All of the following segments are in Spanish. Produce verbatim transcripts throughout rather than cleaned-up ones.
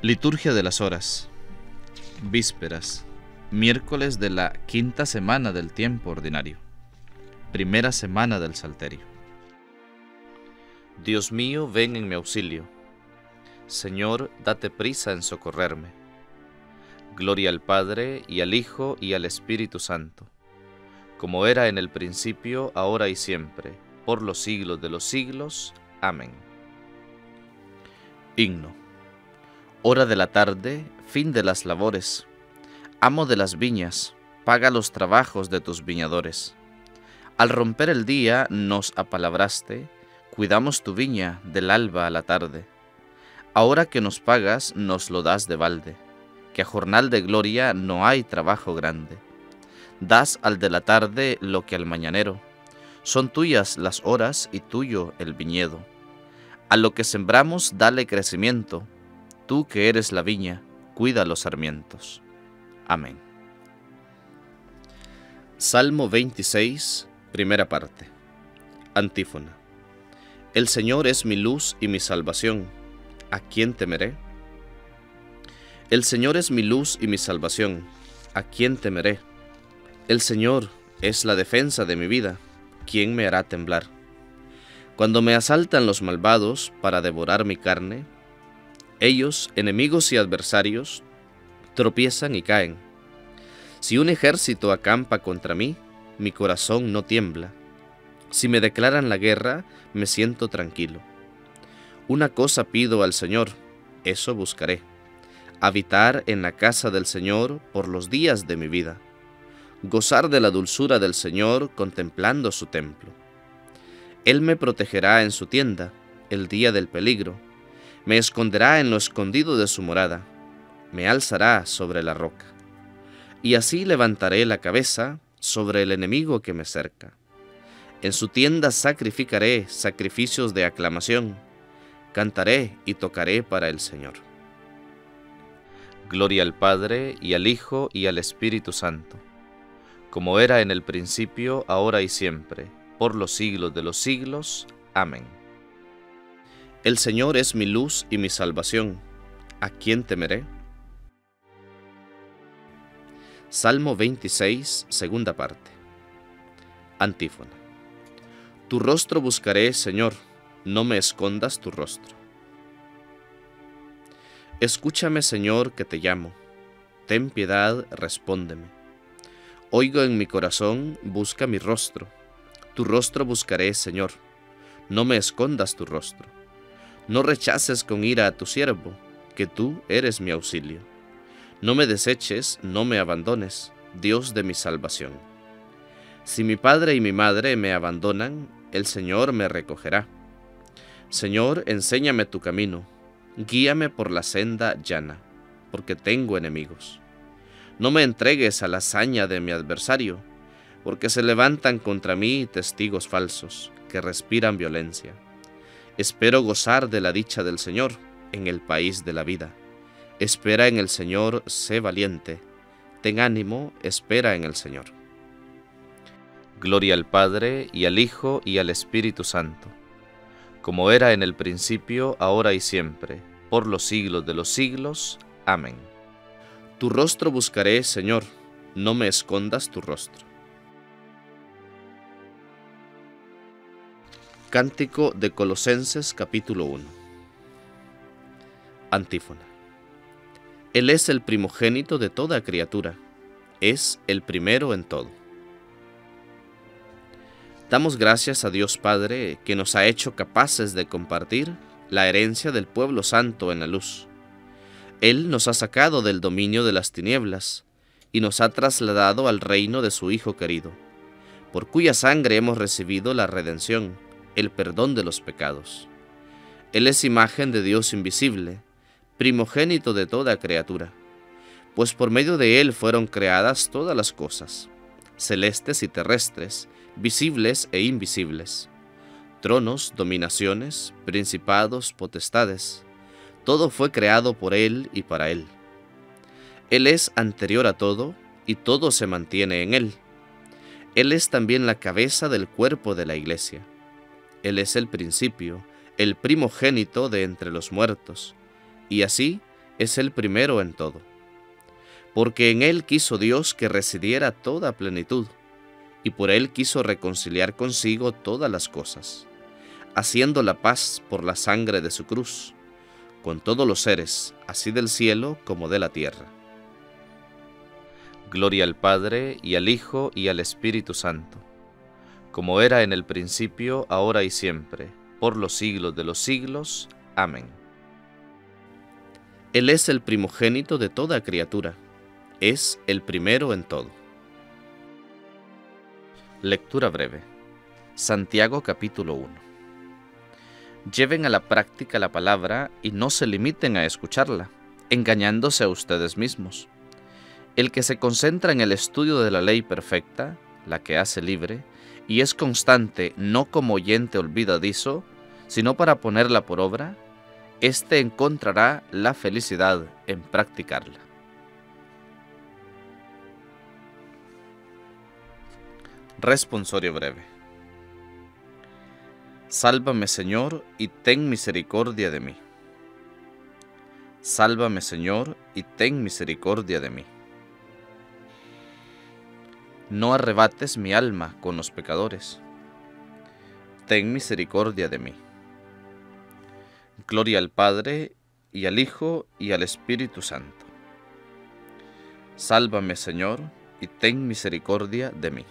Liturgia de las Horas. Vísperas. Miércoles de la quinta semana del tiempo ordinario. Primera semana del Salterio. Dios mío, ven en mi auxilio. Señor, date prisa en socorrerme. Gloria al Padre, y al Hijo, y al Espíritu Santo, como era en el principio, ahora y siempre, por los siglos de los siglos. Amén. Himno. Hora de la tarde, fin de las labores. Amo de las viñas, paga los trabajos de tus viñadores. Al romper el día nos apalabraste, cuidamos tu viña del alba a la tarde. Ahora que nos pagas, nos lo das de balde, que a jornal de gloria no hay trabajo grande. Das al de la tarde lo que al mañanero. Son tuyas las horas y tuyo el viñedo. A lo que sembramos dale crecimiento. Tú que eres la viña, cuida los sarmientos. Amén. Salmo veintiséis, primera parte. Antífona. El Señor es mi luz y mi salvación. ¿A quién temeré? El Señor es mi luz y mi salvación. ¿A quién temeré? El Señor es la defensa de mi vida. ¿Quién me hará temblar? Cuando me asaltan los malvados para devorar mi carne, ellos, enemigos y adversarios, tropiezan y caen. Si un ejército acampa contra mí, mi corazón no tiembla. Si me declaran la guerra, me siento tranquilo. Una cosa pido al Señor, eso buscaré: habitar en la casa del Señor por los días de mi vida, gozar de la dulzura del Señor contemplando su templo. Él me protegerá en su tienda el día del peligro, me esconderá en lo escondido de su morada, me alzará sobre la roca. Y así levantaré la cabeza sobre el enemigo que me cerca. En su tienda sacrificaré sacrificios de aclamación, cantaré y tocaré para el Señor. Gloria al Padre, y al Hijo, y al Espíritu Santo, como era en el principio, ahora y siempre, por los siglos de los siglos. Amén. El Señor es mi luz y mi salvación. ¿A quién temeré? Salmo veintiséis, segunda parte. Antífona. Tu rostro buscaré, Señor, no me escondas tu rostro. Escúchame, Señor, que te llamo. Ten piedad, respóndeme. Oigo en mi corazón, busca mi rostro. Tu rostro buscaré, Señor, no me escondas tu rostro. No rechaces con ira a tu siervo, que tú eres mi auxilio. No me deseches, no me abandones, Dios de mi salvación. Si mi padre y mi madre me abandonan, el Señor me recogerá. Señor, enséñame tu camino, guíame por la senda llana, porque tengo enemigos. No me entregues a la saña de mi adversario, porque se levantan contra mí testigos falsos, que respiran violencia. Espero gozar de la dicha del Señor en el país de la vida. Espera en el Señor, sé valiente. Ten ánimo, espera en el Señor. Gloria al Padre, y al Hijo, y al Espíritu Santo, como era en el principio, ahora y siempre, por los siglos de los siglos. Amén. Tu rostro buscaré, Señor, no me escondas tu rostro. Cántico de Colosenses capítulo uno. Antífona. Él es el primogénito de toda criatura, es el primero en todo. Damos gracias a Dios Padre, que nos ha hecho capaces de compartir la herencia del pueblo santo en la luz. Él nos ha sacado del dominio de las tinieblas y nos ha trasladado al reino de su Hijo querido, por cuya sangre hemos recibido la redención, el perdón de los pecados. Él es imagen de Dios invisible, primogénito de toda criatura, pues por medio de Él fueron creadas todas las cosas, celestes y terrestres, visibles e invisibles, tronos, dominaciones, principados, potestades. Todo fue creado por Él y para Él. Él es anterior a todo, y todo se mantiene en Él. Él es también la cabeza del cuerpo de la Iglesia. Él es el principio, el primogénito de entre los muertos, y así es el primero en todo, porque en él quiso Dios que residiera toda plenitud, y por él quiso reconciliar consigo todas las cosas, haciendo la paz por la sangre de su cruz, con todos los seres, así del cielo como de la tierra. Gloria al Padre, y al Hijo, y al Espíritu Santo, como era en el principio, ahora y siempre, por los siglos de los siglos. Amén. Él es el primogénito de toda criatura, es el primero en todo. Lectura breve. Santiago capítulo uno. Lleven a la práctica la palabra y no se limiten a escucharla, engañándose a ustedes mismos. El que se concentra en el estudio de la ley perfecta, la que hace libre, y es constante no como oyente olvidadizo, sino para ponerla por obra, éste encontrará la felicidad en practicarla. Responsorio breve. Sálvame, Señor, y ten misericordia de mí. Sálvame, Señor, y ten misericordia de mí. No arrebates mi alma con los pecadores. Ten misericordia de mí. Gloria al Padre, y al Hijo, y al Espíritu Santo. Sálvame, Señor, y ten misericordia de mí.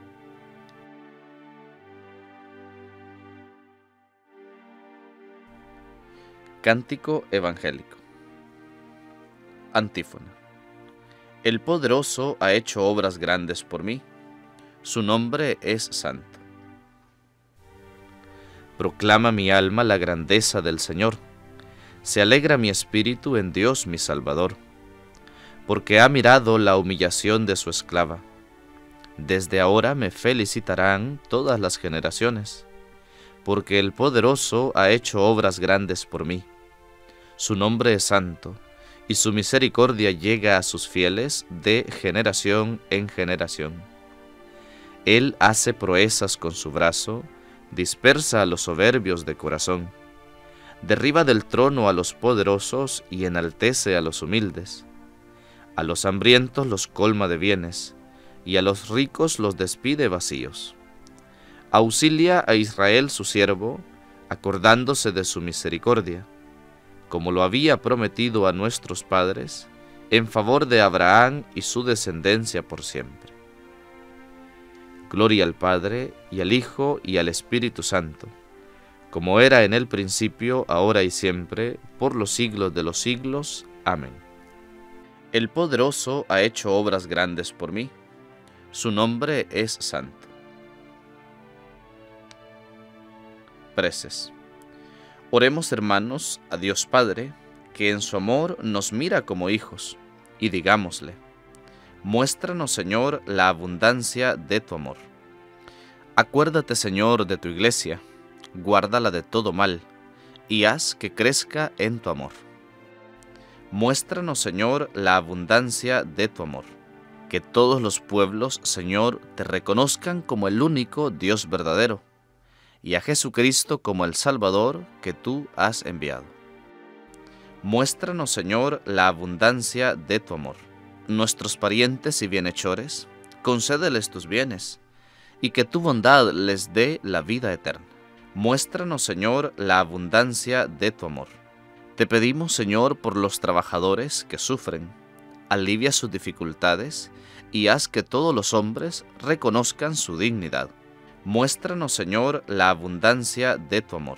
Cántico evangélico. Antífona. El poderoso ha hecho obras grandes por mí. Su nombre es santo. Proclama mi alma la grandeza del Señor. Se alegra mi espíritu en Dios mi Salvador, porque ha mirado la humillación de su esclava. Desde ahora me felicitarán todas las generaciones, porque el poderoso ha hecho obras grandes por mí. Su nombre es santo, y su misericordia llega a sus fieles de generación en generación. Él hace proezas con su brazo, dispersa a los soberbios de corazón, derriba del trono a los poderosos y enaltece a los humildes. A los hambrientos los colma de bienes, y a los ricos los despide vacíos. Auxilia a Israel su siervo, acordándose de su misericordia, como lo había prometido a nuestros padres, en favor de Abraham y su descendencia por siempre. Gloria al Padre, y al Hijo, y al Espíritu Santo, como era en el principio, ahora y siempre, por los siglos de los siglos. Amén. El poderoso ha hecho obras grandes por mí. Su nombre es santo. Preces. Oremos, hermanos, a Dios Padre, que en su amor nos mira como hijos, y digámosle: muéstranos, Señor, la abundancia de tu amor. Acuérdate, Señor, de tu iglesia, guárdala de todo mal, y haz que crezca en tu amor. Muéstranos, Señor, la abundancia de tu amor. Que todos los pueblos, Señor, te reconozcan como el único Dios verdadero, y a Jesucristo como el Salvador que tú has enviado. Muéstranos, Señor, la abundancia de tu amor. Nuestros parientes y bienhechores, concédeles tus bienes, y que tu bondad les dé la vida eterna. Muéstranos, Señor, la abundancia de tu amor. Te pedimos, Señor, por los trabajadores que sufren, alivia sus dificultades y haz que todos los hombres reconozcan su dignidad. Muéstranos, Señor, la abundancia de tu amor.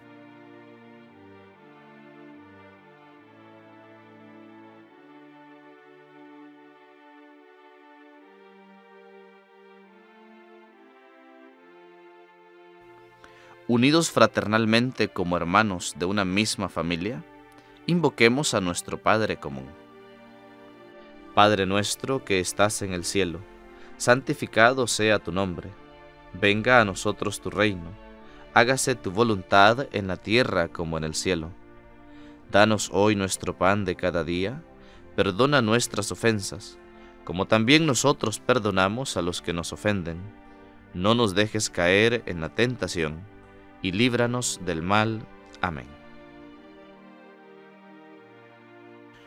Unidos fraternalmente como hermanos de una misma familia, invoquemos a nuestro Padre común. Padre nuestro que estás en el cielo, santificado sea tu nombre. Venga a nosotros tu reino, hágase tu voluntad en la tierra como en el cielo. Danos hoy nuestro pan de cada día, perdona nuestras ofensas, como también nosotros perdonamos a los que nos ofenden. No nos dejes caer en la tentación, y líbranos del mal. Amén.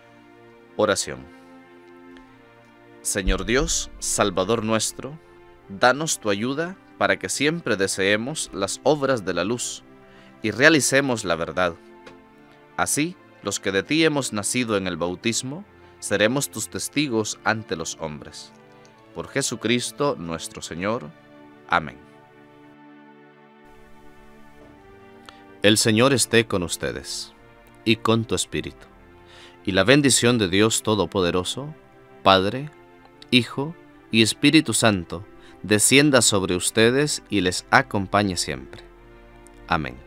Oración. Señor Dios, Salvador nuestro, danos tu ayuda para que siempre deseemos las obras de la luz y realicemos la verdad. Así, los que de ti hemos nacido en el bautismo, seremos tus testigos ante los hombres. Por Jesucristo nuestro Señor. Amén. El Señor esté con ustedes y con tu espíritu. Y la bendición de Dios Todopoderoso, Padre, Hijo y Espíritu Santo, descienda sobre ustedes y les acompañe siempre. Amén.